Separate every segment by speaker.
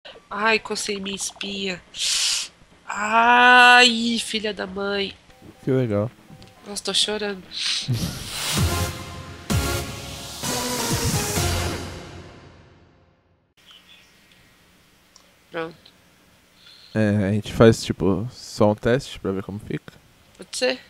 Speaker 1: Ai, cocei minha espinha. Ai, filha da mãe.
Speaker 2: Que legal.
Speaker 1: Nossa, tô chorando. Pronto.
Speaker 2: É, a gente faz tipo só um teste pra ver como fica.
Speaker 1: Pode ser?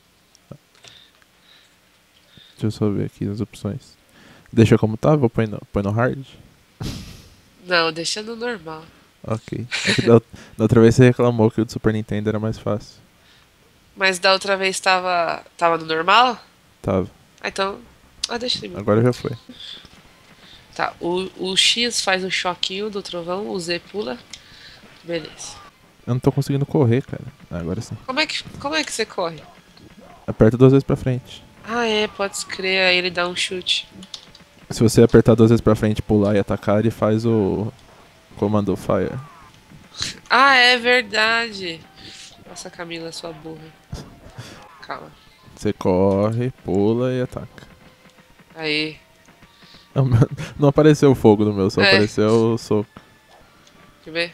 Speaker 2: Deixa eu só ver aqui as opções. Deixa como tá, vou pôr no hard.
Speaker 1: Não, deixa no normal.
Speaker 2: Ok. É que da outra vez você reclamou que o do Super Nintendo era mais fácil.
Speaker 1: Mas da outra vez tava no normal?
Speaker 2: Tava.
Speaker 1: Ah, então. Ah, deixa ele mesmo.
Speaker 2: Agora já foi.
Speaker 1: Tá, o X faz o choquinho do trovão, o Z pula. Beleza.
Speaker 2: Eu não tô conseguindo correr, cara. Ah, agora sim.
Speaker 1: Como é que você corre?
Speaker 2: Aperta 2 vezes pra frente.
Speaker 1: Ah, é, pode crer, aí ele dá um chute.
Speaker 2: Se você apertar 2 vezes pra frente, pular e atacar, ele faz o comando fire.
Speaker 1: Ah, é verdade. Nossa, Camila, sua burra. Calma.
Speaker 2: Você corre, pula e ataca.
Speaker 1: Aí.
Speaker 2: Não, não apareceu o fogo no meu, só
Speaker 1: É,
Speaker 2: apareceu o soco.
Speaker 1: quer ver?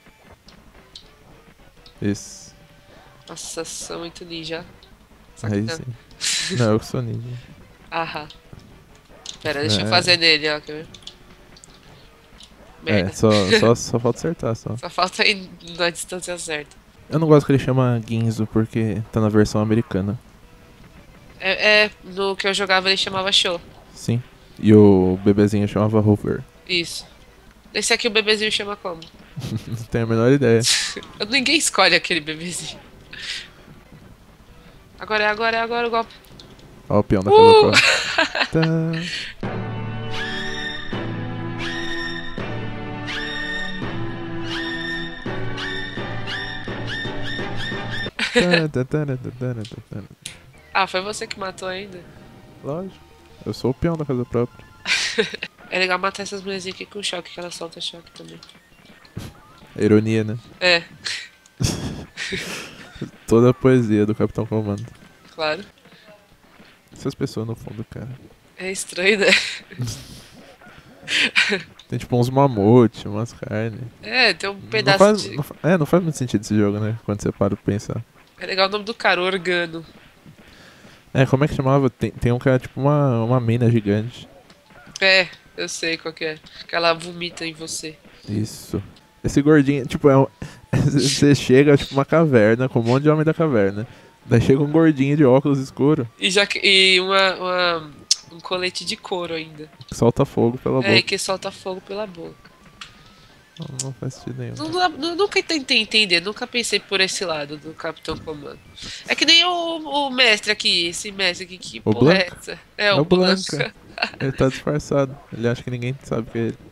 Speaker 2: Isso.
Speaker 1: Nossa, sou muito ninja. Só que
Speaker 2: Aí
Speaker 1: não.
Speaker 2: sim. Não, eu que sou ninja.
Speaker 1: Aham. Pera, deixa eu
Speaker 2: É,
Speaker 1: fazer nele, ó. Quer ver?
Speaker 2: é
Speaker 1: Merda.
Speaker 2: só falta acertar só.
Speaker 1: Só falta ir na distância certa.
Speaker 2: Eu não gosto que ele chama Ginzo porque tá na versão americana.
Speaker 1: No que eu jogava ele chamava show.
Speaker 2: Sim. E o bebezinho chamava Hoover.
Speaker 1: Isso. Esse aqui o bebezinho chama como?
Speaker 2: Não tenho a menor ideia.
Speaker 1: Ninguém escolhe aquele bebezinho. Agora o golpe.
Speaker 2: Ó o peão da casa
Speaker 1: Uh!
Speaker 2: própria. Tá. Tá.
Speaker 1: Ah, foi você que matou ainda.
Speaker 2: Lógico. Eu sou o peão da casa própria.
Speaker 1: É legal matar essas mulherzinhas aqui com choque, que ela solta choque também.
Speaker 2: É ironia, né?
Speaker 1: É,
Speaker 2: Toda a poesia do Capitão Comando.
Speaker 1: claro.
Speaker 2: Essas pessoas no fundo, cara.
Speaker 1: É estranho, né?
Speaker 2: Tem tipo uns mamute, umas carnes.
Speaker 1: É, tem um
Speaker 2: Não
Speaker 1: pedaço
Speaker 2: faz,
Speaker 1: de.
Speaker 2: não faz muito sentido esse jogo, né? Quando você para pra pensar.
Speaker 1: É legal o nome do cara, organo.
Speaker 2: É, como é que chamava? Tem um que é tipo uma mina gigante.
Speaker 1: É, eu sei qual que é. Que ela vomita em você.
Speaker 2: Isso. Esse gordinho, tipo, você chega, tipo, uma caverna com um monte de homem da caverna. Daí chega um gordinho de óculos escuro
Speaker 1: E um colete de couro ainda.
Speaker 2: que solta fogo pela
Speaker 1: É, e
Speaker 2: boca.
Speaker 1: que solta fogo pela boca.
Speaker 2: Não faz sentido nenhum.
Speaker 1: Nunca tentei entender, nunca pensei por esse lado do Capitão Comando. É que nem o mestre aqui, esse mestre aqui, que
Speaker 2: O
Speaker 1: porra é
Speaker 2: Blanca?
Speaker 1: essa? É,
Speaker 2: É
Speaker 1: o
Speaker 2: o Blanca.
Speaker 1: Blanca.
Speaker 2: Ele tá disfarçado. Ele acha que ninguém sabe que é ele.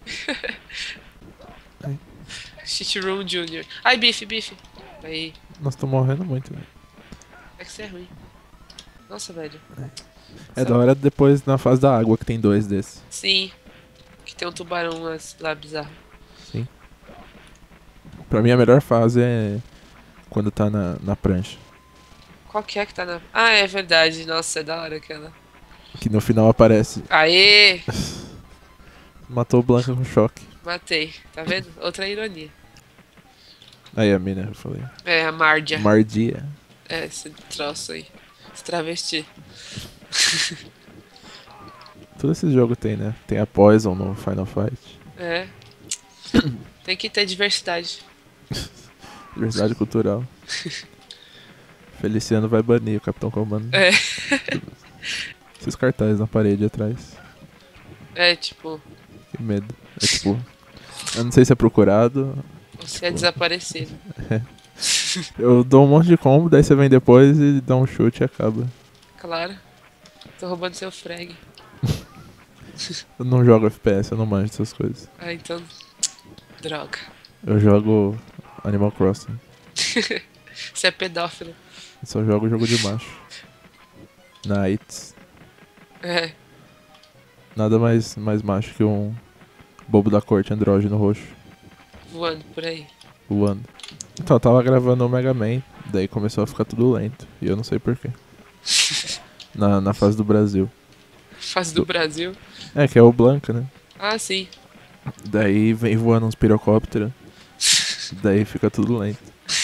Speaker 2: Ai,
Speaker 1: Room Jr. Ai, bife. Aí,
Speaker 2: nós tô morrendo muito, velho.
Speaker 1: é que você é ruim. Nossa, velho.
Speaker 2: É da hora depois na fase da água que tem 2 desses.
Speaker 1: Sim, que tem um tubarão lá bizarro.
Speaker 2: Sim. Pra mim a melhor fase é quando tá na prancha.
Speaker 1: Qual que tá na. Ah, é verdade. Nossa, é da hora aquela.
Speaker 2: Que no final aparece.
Speaker 1: Aê!
Speaker 2: Matou o Blanca com choque.
Speaker 1: Matei. Tá vendo? Outra ironia.
Speaker 2: Aí a mina, eu falei.
Speaker 1: É, a Mardia.
Speaker 2: Mardia.
Speaker 1: É, esse troço aí. Esse travesti.
Speaker 2: Todo esse jogo tem, né? Tem a Poison no Final Fight.
Speaker 1: É. Tem que ter diversidade.
Speaker 2: Diversidade cultural. Feliciano vai banir o Capitão Comando.
Speaker 1: É.
Speaker 2: Esses cartazes na parede atrás.
Speaker 1: É, tipo,
Speaker 2: Que medo. É tipo. Eu não sei se é procurado.
Speaker 1: você é desaparecido.
Speaker 2: Eu dou um monte de combo, daí você vem depois e dá um chute e acaba.
Speaker 1: Claro. Tô roubando seu frag.
Speaker 2: Eu não jogo FPS, eu não manjo dessas coisas.
Speaker 1: Ah, então. Droga.
Speaker 2: Eu jogo Animal Crossing.
Speaker 1: Você é pedófilo.
Speaker 2: Eu só jogo jogo de macho. Nights.
Speaker 1: É.
Speaker 2: Nada mais macho que um bobo da corte andrógeno roxo
Speaker 1: Voando por aí.
Speaker 2: voando. Então, eu tava gravando o Mega Man, daí começou a ficar tudo lento. E eu não sei porquê. Na fase do Brasil.
Speaker 1: Fase do Brasil.
Speaker 2: É, que é o Blanca, né?
Speaker 1: Ah, sim.
Speaker 2: Daí vem voando uns pirocópteros. Daí fica tudo lento.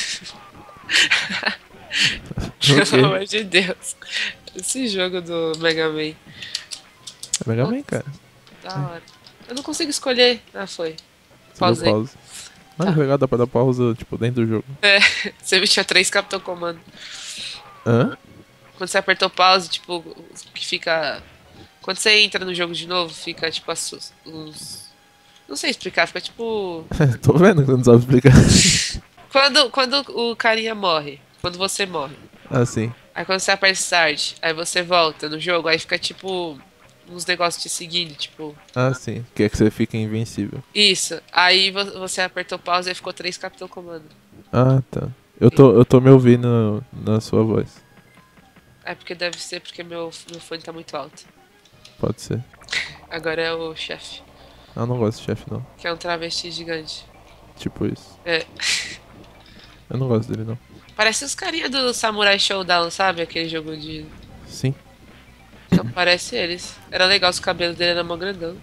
Speaker 1: Pelo amor de Deus. Esse jogo do Mega Man.
Speaker 2: É Mega Man, cara.
Speaker 1: Da hora. Eu não consigo escolher. Ah, foi.
Speaker 2: Você deu
Speaker 1: Pausei.
Speaker 2: pausa. Mas é legal, dá pra dar pausa, tipo, dentro do jogo.
Speaker 1: É, você tinha 3 Capitão Comando.
Speaker 2: Hã?
Speaker 1: Quando você apertou pause, tipo, que fica. Quando você entra no jogo de novo, fica tipo uns. Não sei explicar, fica tipo.
Speaker 2: Tô vendo que você não sabe explicar.
Speaker 1: Quando o carinha morre, quando você morre.
Speaker 2: Assim.
Speaker 1: Aí quando você aperta Start, aí você volta no jogo, aí fica tipo uns negócios te seguindo, tipo.
Speaker 2: Assim. Que é que você fica invencível.
Speaker 1: Isso. Aí você apertou pause e ficou 3 Capitão Comando.
Speaker 2: Ah, tá. Eu tô me ouvindo na sua voz.
Speaker 1: É porque deve ser porque meu fone tá muito alto.
Speaker 2: Pode ser.
Speaker 1: Agora é o chefe,
Speaker 2: Eu não gosto de chefe, não.
Speaker 1: que é um travesti gigante.
Speaker 2: Tipo isso.
Speaker 1: É.
Speaker 2: Eu não gosto dele, não.
Speaker 1: Parece os carinha do Samurai Showdown, sabe? Aquele jogo de.
Speaker 2: Sim.
Speaker 1: Não, parece eles. Era legal, os cabelos dele eram mó grandão.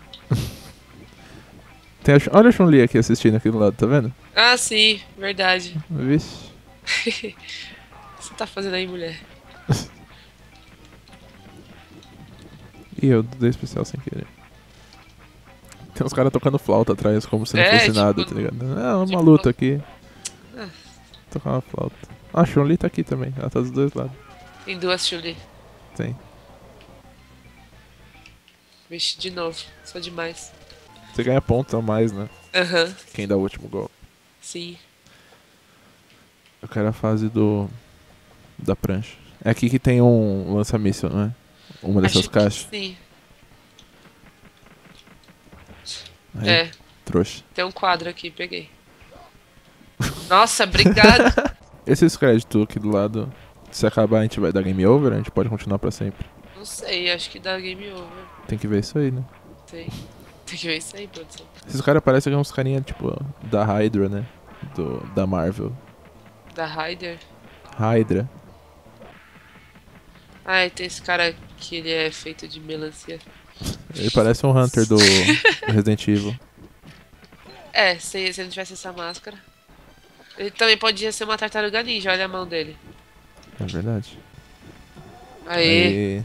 Speaker 2: Olha a Chun-Li aqui assistindo aqui do lado, tá vendo?
Speaker 1: Ah, sim, verdade.
Speaker 2: Vixe.
Speaker 1: O que você tá fazendo aí, mulher?
Speaker 2: Ih, eu dei especial sem querer. Tem uns caras tocando flauta atrás, como se não
Speaker 1: É,
Speaker 2: fosse
Speaker 1: tipo,
Speaker 2: nada, tá ligado? É uma
Speaker 1: tipo-
Speaker 2: luta aqui.
Speaker 1: Ah.
Speaker 2: Tocar uma flauta. Ah, a Chun-Li tá aqui também. Ela tá dos dois lados.
Speaker 1: Tem duas Chun-Li.
Speaker 2: Tem.
Speaker 1: Vixe, de novo. Sou demais.
Speaker 2: Você ganha pontos a mais, né?
Speaker 1: Aham,
Speaker 2: Quem dá o último golpe.
Speaker 1: sim.
Speaker 2: Eu quero a fase da prancha. É aqui que tem um lança-míssil, não é? Uma dessas
Speaker 1: Acho que
Speaker 2: caixas.
Speaker 1: sim.
Speaker 2: Aí,
Speaker 1: É,
Speaker 2: trouxa.
Speaker 1: tem um quadro aqui, peguei. Nossa, obrigado.
Speaker 2: Esses créditos aqui do lado, se acabar a gente vai dar game over, a gente pode continuar pra sempre.
Speaker 1: Não sei, acho que dá game over.
Speaker 2: Tem que ver isso aí, né?
Speaker 1: Tem. Tem que ver isso aí, produção.
Speaker 2: Esses caras parecem que são uns carinha, tipo, da Hydra, né? Da Marvel.
Speaker 1: Da Ryder.
Speaker 2: Hydra.
Speaker 1: Ah, e tem esse cara que ele é feito de melancia.
Speaker 2: Ele parece um Hunter do Resident Evil.
Speaker 1: É, se ele não tivesse essa máscara. Ele também podia ser uma tartaruga ninja, olha a mão dele.
Speaker 2: É verdade.
Speaker 1: Aê,
Speaker 2: Aí.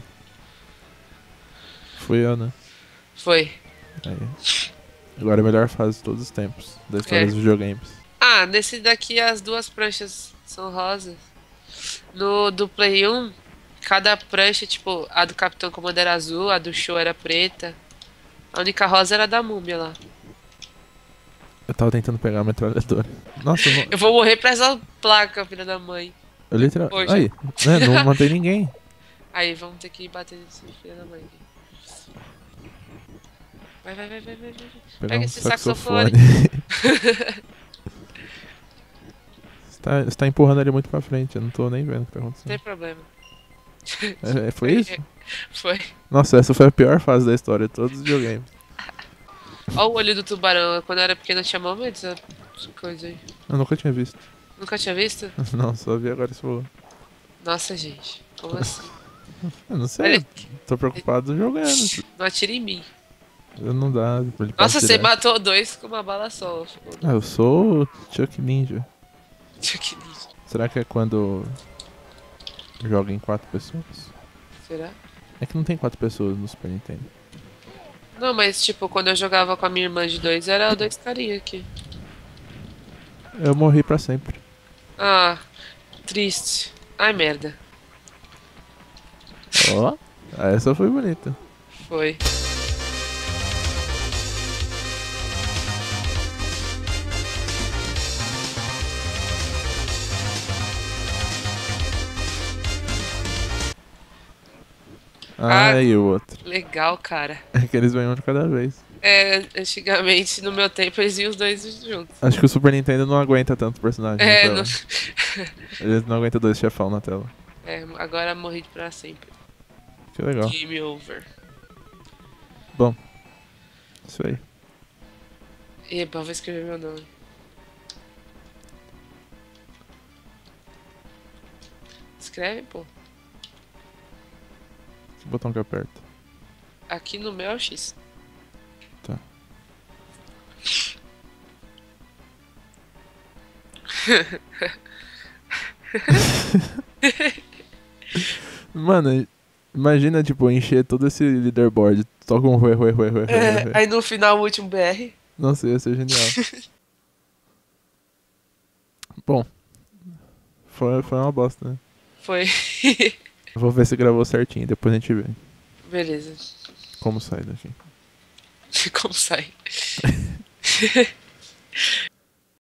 Speaker 2: Fui eu, né?
Speaker 1: foi.
Speaker 2: Aí. Agora é a melhor fase de todos os tempos da história
Speaker 1: É.
Speaker 2: dos videogames.
Speaker 1: Ah, nesse daqui as duas pranchas são rosas. No do Play 1, cada prancha, tipo, a do Capitão Comando era azul, a do Show era preta. A única rosa era a da múmia lá.
Speaker 2: Eu tava tentando pegar a metralhadora. Nossa, eu, não,
Speaker 1: Eu vou morrer pra essa placa, filha da mãe.
Speaker 2: eu literalmente.
Speaker 1: Hoje.
Speaker 2: Aí, né? Não matei ninguém.
Speaker 1: Aí, vamos ter que bater nesse filho da mãe. Vai.
Speaker 2: Pegar
Speaker 1: Pega
Speaker 2: um
Speaker 1: esse
Speaker 2: saxofone.
Speaker 1: saxofone.
Speaker 2: Você tá empurrando ele muito pra frente, eu não tô nem vendo o que tá
Speaker 1: Não
Speaker 2: acontecendo.
Speaker 1: tem problema.
Speaker 2: Foi isso?
Speaker 1: Foi.
Speaker 2: Nossa, essa foi a pior fase da história de todos os videogames.
Speaker 1: Olha o olho do tubarão. Quando eu era pequena eu tinha mó medo dessa coisa aí.
Speaker 2: Eu nunca tinha visto.
Speaker 1: Nunca tinha visto?
Speaker 2: Não, só vi agora isso falou.
Speaker 1: Nossa, gente. Como assim?
Speaker 2: Eu não sei,
Speaker 1: Olha,
Speaker 2: tô preocupado jogando.
Speaker 1: não atira em mim.
Speaker 2: Não dá pra ele
Speaker 1: Nossa, você
Speaker 2: direto.
Speaker 1: matou dois com uma bala só.
Speaker 2: Ah, eu sou o Chuck Ninja.
Speaker 1: Que lixo.
Speaker 2: Será que é quando joga em 4 pessoas?
Speaker 1: Será?
Speaker 2: É que não tem 4 pessoas no Super Nintendo.
Speaker 1: Não, mas tipo, quando eu jogava com a minha irmã de dois, era dois carinha aqui.
Speaker 2: Eu morri pra sempre.
Speaker 1: Ah, triste. Ai, merda.
Speaker 2: Ó, essa foi bonita.
Speaker 1: Foi. Ah.
Speaker 2: E o outro.
Speaker 1: Legal, cara.
Speaker 2: É que eles vêm um de cada vez.
Speaker 1: É, antigamente, no meu tempo, eles iam os dois juntos.
Speaker 2: Acho que o Super Nintendo não aguenta tanto personagem
Speaker 1: É,
Speaker 2: na tela. Eles não aguentam 2 chefão na tela.
Speaker 1: é, agora morri pra sempre.
Speaker 2: Que legal.
Speaker 1: Game over.
Speaker 2: Bom, isso aí.
Speaker 1: Epa, vou escrever meu nome. Escreve, pô.
Speaker 2: Que botão que aperta?
Speaker 1: Aqui no meu é o X.
Speaker 2: Tá. Mano, imagina, tipo, encher todo esse leaderboard. Só com ruê, ruê, ruê, ruê, ruê, ruê.
Speaker 1: Aí no final o último BR.
Speaker 2: Nossa, ia ser genial. Bom, foi uma bosta, né?
Speaker 1: Foi.
Speaker 2: Vou ver se gravou certinho, depois a gente vê
Speaker 1: Beleza.
Speaker 2: como sai daqui.
Speaker 1: Como sai?